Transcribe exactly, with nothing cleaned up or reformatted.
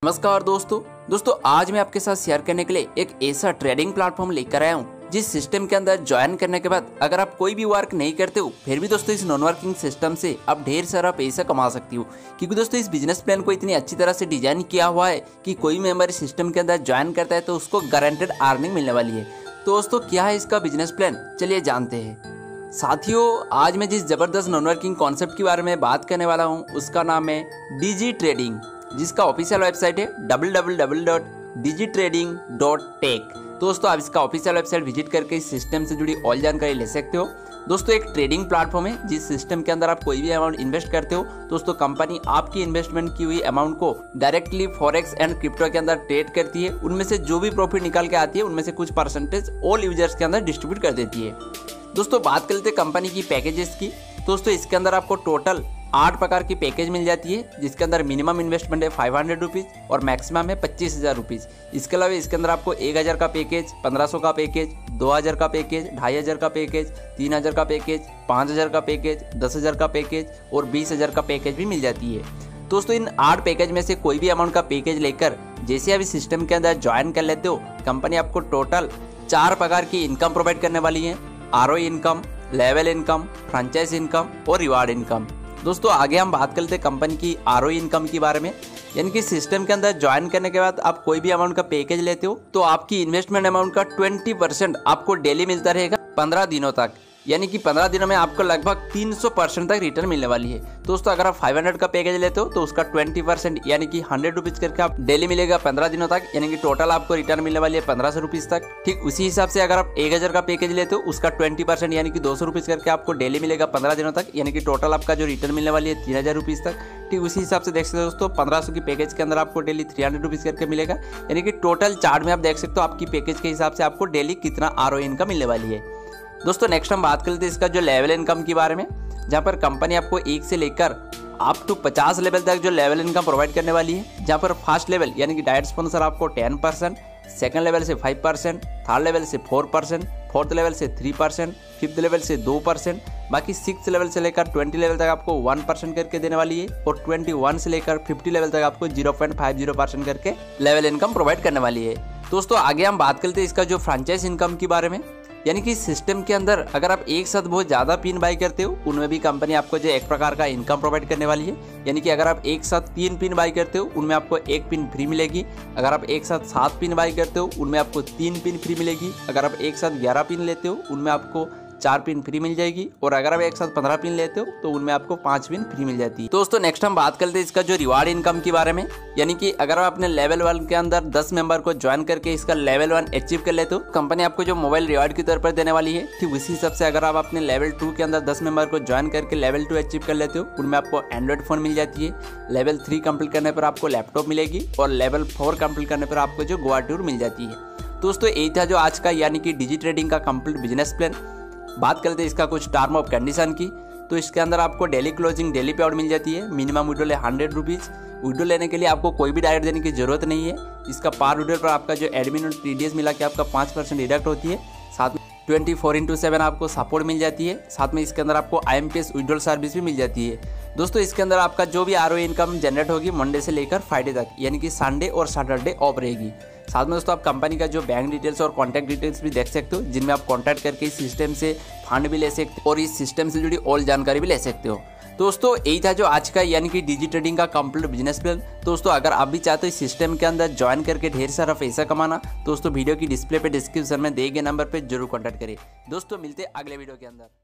नमस्कार दोस्तों दोस्तों आज मैं आपके साथ शेयर करने के लिए एक ऐसा ट्रेडिंग प्लेटफॉर्म लेकर आया हूँ जिस सिस्टम के अंदर ज्वाइन करने के बाद अगर आप कोई भी वर्क नहीं करते हो फिर भी दोस्तों इस नॉन वर्किंग सिस्टम से आप ढेर सारा पैसा कमा सकती हो। क्योंकि दोस्तों इस बिजनेस प्लान को इतनी अच्छी तरह से डिजाइन किया हुआ है कि कोई मेंबर इस सिस्टम के अंदर ज्वाइन करता है तो उसको गारंटेड अर्निंग मिलने वाली है। तो दोस्तों क्या है इसका बिजनेस प्लान, चलिए जानते हैं। साथियों आज मैं जिस जबरदस्त नॉन वर्किंग कॉन्सेप्ट के बारे में बात करने वाला हूँ उसका नाम है डिजी ट्रेडिंग, जिसका ऑफिशियल वेबसाइट है W W W dot Digi Trading dot tech. दोस्तों आप इसका ऑफिशियल वेबसाइट विजिट करके इस सिस्टम से जुड़ी ऑल जानकारी ले सकते हो। दोस्तों एक ट्रेडिंग प्लेटफॉर्म है जिस सिस्टम के अंदर आप कोई भी अमाउंट इन्वेस्ट करते हो दोस्तों कंपनी आपकी इन्वेस्टमेंट की हुई अमाउंट को डायरेक्टली फॉरेक्स एंड क्रिप्टो के अंदर ट्रेड करती है। उनमें से जो भी प्रॉफिट निकाल के आती है उनमें से कुछ परसेंटेज ऑल यूजर्स के अंदर डिस्ट्रीब्यूट कर देती है। दोस्तों बात कर लेते हैं कंपनी की पैकेजेस की। दोस्तों इसके अंदर आपको टोटल आठ प्रकार की पैकेज मिल जाती है, जिसके अंदर मिनिमम इन्वेस्टमेंट है फाइव हंड्रेड रुपीज़ और मैक्सिमम है पच्चीस हज़ार रुपीज़। इसके अलावा इसके अंदर आपको एक हज़ार का पैकेज, पंद्रह सौ का पैकेज, दो हज़ार का पैकेज, ढाई हज़ार का पैकेज, तीन हज़ार का पैकेज, पाँच हज़ार का पैकेज, दस हज़ार का पैकेज और बीस हज़ार का पैकेज भी मिल जाती है। दोस्तों इन आठ पैकेज में से कोई भी अमाउंट का पैकेज लेकर जैसे आप इस सिस्टम के अंदर ज्वाइन कर लेते हो कंपनी आपको टोटल चार प्रकार की इनकम प्रोवाइड करने वाली है। R O income, level income, franchise income और रिवार्ड इनकम। दोस्तों आगे हम बात करते हैं कंपनी की आर ओ इनकम के बारे में, यानी कि सिस्टम के अंदर ज्वाइन करने के बाद आप कोई भी अमाउंट का पैकेज लेते हो तो आपकी इन्वेस्टमेंट अमाउंट का ट्वेंटी परसेंट आपको डेली मिलता रहेगा पंद्रह दिनों तक, यानी कि पंद्रह दिनों में आपको लगभग तीन सौ परसेंट तक रिटर्न मिलने वाली है। दोस्तों अगर आप पाँच सौ का पैकेज लेते हो तो उसका ट्वेंटी परसेंट यानी कि हंड्रेड रुपीज करके आप डेली मिलेगा पंद्रह दिनों तक, यानी कि टोटल आपको रिटर्न मिलने वाली है पंद्रह सौ रुपीज तक। ठीक उसी हिसाब से अगर आप एक हजार का पैकेज लेते हो उसका ट्वेंटी परसेंट यानी कि दो सौ रुपीज करके आपको डेली मिलेगा पंद्रह दिनों तक, यानी कि टोटल आपका जो रिटर्न मिलने वाली है तीन हजार रुपीज तक। ठीक उसी हिसाब से देख सकते हो दोस्तों पंद्रह सौ की पैकेज के अंदर आपको डेली थ्री हंड्रेड रुपीज करके मिलेगा, यानी कि टोटल चार्ट में आप देख सकते हो आपकी पैकेज के हिसाब से आपको डेली कितना आर ओ इनकम मिलने वाली है। दोस्तों नेक्स्ट हम बात करते हैं इसका जो लेवल इनकम के बारे में, जहां पर कंपनी आपको एक से लेकर अप टू पचास लेवल तक जो लेवल इनकम प्रोवाइड करने वाली है। जहां पर फर्स्ट लेवल यानी कि डायरेक्ट स्पॉन्सर आपको टेन परसेंट, सेकंड लेवल से फाइव परसेंट, थर्ड लेवल से फोर परसेंट, फोर्थ लेवल से थ्री परसेंट, फिफ्थ लेवल से टू परसेंट, बाकी सिक्स लेवल से लेकर ट्वेंटी लेवल तक आपको वन परसेंट करके देने वाली है और ट्वेंटी वन से लेकर फिफ्टी लेवल तक आपको zero point five zero percent करके लेवल इनकम प्रोवाइड करने वाली है। दोस्तों आगे हम बात करते हैं इसका जो फ्रेंचाइज इनकम के बारे में, यानी कि सिस्टम के अंदर अगर आप एक साथ बहुत ज़्यादा पिन बाई करते हो उनमें भी कंपनी आपको जो एक प्रकार का इनकम प्रोवाइड करने वाली है। यानी कि अगर आप एक साथ तीन पिन बाई करते हो उनमें आपको एक पिन फ्री मिलेगी। अगर आप एक साथ सात पिन बाई करते हो उनमें आपको तीन पिन फ्री मिलेगी। अगर आप एक साथ ग्यारह पिन लेते हो उनमें आपको चार पिन फ्री मिल जाएगी और अगर आप एक साथ पंद्रह पिन लेते हो तो उनमें आपको पांच पिन फ्री मिल जाती है। दोस्तों नेक्स्ट हम बात करते हैं इसका जो रिवार्ड इनकम के बारे में, यानी कि अगर आप अपने लेवल वन के अंदर दस मेंबर को ज्वाइन करके इसका लेवल वन अचीव कर लेते हो कंपनी आपको जो मोबाइल रिवार्ड के तौर पर देने वाली है। ठीक उसी हिसाब से अगर आप अपने लेवल टू के अंदर दस मेंबर को ज्वाइन करके लेवल टू अचीव कर लेते हो उनमें आपको एंड्रॉइड फोन मिल जाती है। लेवल थ्री कंप्लीट करने पर आपको लैपटॉप मिलेगी और लेवल फोर कंप्लीट करने पर आपको जो गोवा टूर मिल जाती है। दोस्तों यही था जो आज का यानी कि डिजी ट्रेडिंग का कंप्लीट बिजनेस प्लान। बात करते हैं इसका कुछ टर्म ऑफ कंडीशन की, तो इसके अंदर आपको daily closing daily payout मिल जाती है। मिनिमम विड्रॉल है हंड्रेड रुपीज़। विड्रॉल लेने के लिए आपको कोई भी डायरेक्ट देने की जरूरत नहीं है। इसका पार विड्रॉल पर आपका जो एडमिन और टीडीएस मिला के आपका पाँच परसेंट डिडक्ट होती है। साथ में ट्वेंटी फोर इंटू सेवन आपको सपोर्ट मिल जाती है। साथ में इसके अंदर आपको I M P S withdrawal service भी मिल जाती है। दोस्तों इसके अंदर आपका जो भी आर ओ इनकम जनरेट होगी मंडे से लेकर फ्राइडे तक, यानी कि संडे और सैटरडे ऑफ रहेगी। साथ में दोस्तों आप कंपनी का जो बैंक डिटेल्स और कॉन्टैक्ट डिटेल्स भी देख सकते हो, जिनमें आप कॉन्टैक्ट करके इस सिस्टम से फंड भी ले सकते हो और इस सिस्टम से जुड़ी ऑल जानकारी भी ले सकते हो। दोस्तों यही था जो आज का यानी कि डिजी ट्रेडिंग का कंप्लीट बिजनेस प्लान। दोस्तों अगर आप भी चाहते हो इस सिस्टम के अंदर ज्वाइन करके ढेर सारा पैसा कमाना, दोस्तों वीडियो की डिस्प्ले पे डिस्क्रिप्शन में दिए गए नंबर पे जरूर कॉन्टैक्ट करिए। दोस्तों मिलते हैं अगले वीडियो के अंदर।